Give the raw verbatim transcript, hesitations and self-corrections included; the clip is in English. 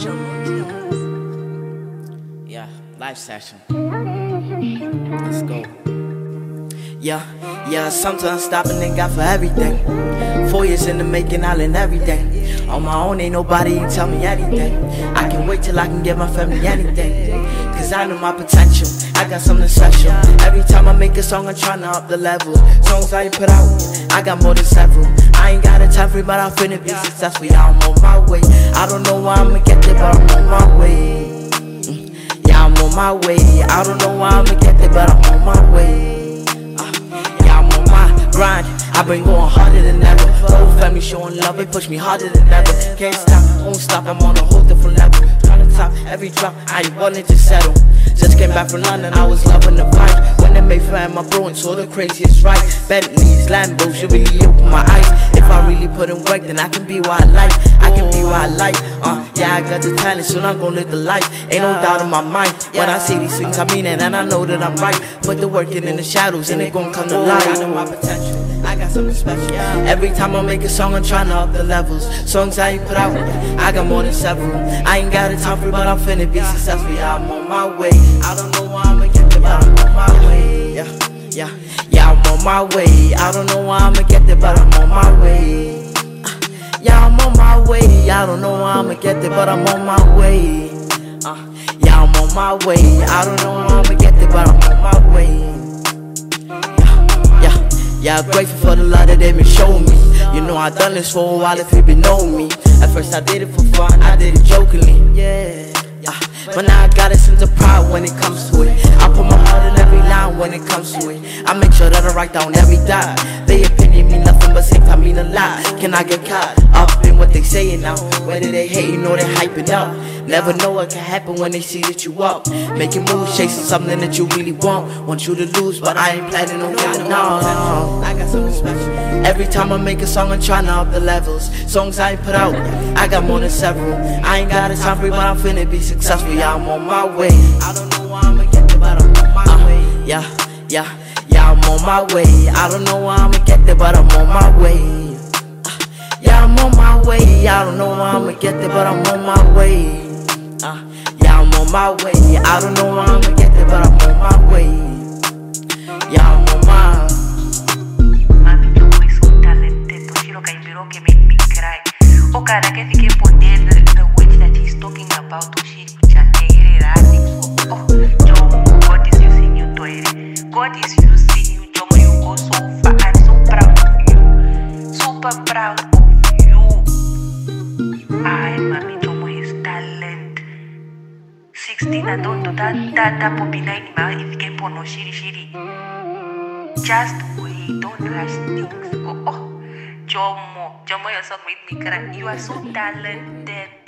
Yeah, live session. Let's go. Yeah, yeah, sometimes stopping and got for everything. Four years in the making, I learned everything. On my own, ain't nobody can tell me anything. I can wait till I can give my family anything. Cause I know my potential, I got something special. Every time I make a song, I'm trying to up the level. Songs I ain't put out, I got more than several. I ain't got a time for it, but I'm finna be successful. Yeah, I'm on my way. I don't know why I'ma get there, but I'm on my way. mm. Yeah, I'm on my way. I don't know why I'ma get there, but I'm on my way. uh, Yeah, I'm on my grind. I've been going harder than ever. Whole family showing love, it push me harder than ever. Can't stop, won't stop, I'm on a whole different level. Trying to top every drop, I ain't wanted to settle. Just came back from London, I was loving the vibe. When they made fire, my bro and saw the craziest right. Bentleys, Lambos, you really open my eyes. If I really put in work, then I can be what I like. I can be what I like. Uh, yeah, I got the talent, soon I'm gonna live the life. Ain't no doubt in my mind. When I say these things, I mean it, and I know that I'm right. Put the work in in the shadows, and it gon' come to life. I know my potential, I got something special. Every time I make a song, I'm trying to up the levels. Songs I ain't put out, I got more than several. I ain't got a time for it, but I'm finna be successful. Yeah, I'm on my way. I don't know why I'ma get there, but I'm on my way. Yeah, yeah, yeah, I'm on my way. I don't know why I'ma get there, but I'm on my way. uh, Yeah, I'm on my way. I don't know why I'ma get there, but I'm on my way. uh, Yeah, I'm on my way. I don't know why I'ma get there, but I'm on my way. Yeah, yeah, grateful for the love that they been showing me. You know I done this for a while if you been knowing me. At first I did it for fun, I did it jokingly. Yeah, yeah. But now I got a sense of pride when it comes to it. I put my heart in every line when it comes to it. I make sure that I write down every dot. Their opinion mean nothing but same time mean a lot. Can I get caught up in what they saying now? Whether they hating or they hyping up. Never know what can happen when they see that you up. Making moves, chasing something that you really want. Want you to lose, but I ain't planning on getting on. I got something special. Every time I make a song, I'm trying to up the levels. Songs I ain't put out, I got more than several. I ain't got a time for it, but I'm finna be successful. Yeah, I'm on my way. I don't know why I'ma get there, but I'm on my uh, way. Yeah, yeah, yeah, I'm on my way. I don't know why I'ma get there, but I'm on my way. uh, Yeah, I'm on my way. I don't know why I'ma get there, but I'm on my way. Uh, yeah, I'm on my way. I don't know why I'ma get there, but I'm on my way. Yeah, I'm on my. Mami, tu es un talento, Shiro Kaibiro que make me cry. O cara que fiquei por dentro, the words that he's talking about, o Chico Chateire, oh, Jomo, God is using you, Toire. God is using you, Jomo, you go so far. I'm so proud of you, super proud of you. Ay, mami, Jomo is talent. sixteen, I don't do that, that, that, popina, and if you get no shiri, shiri. Just wait, don't rush things. Oh, oh, Jomo, Jomo, your song made me cry. You are so talented.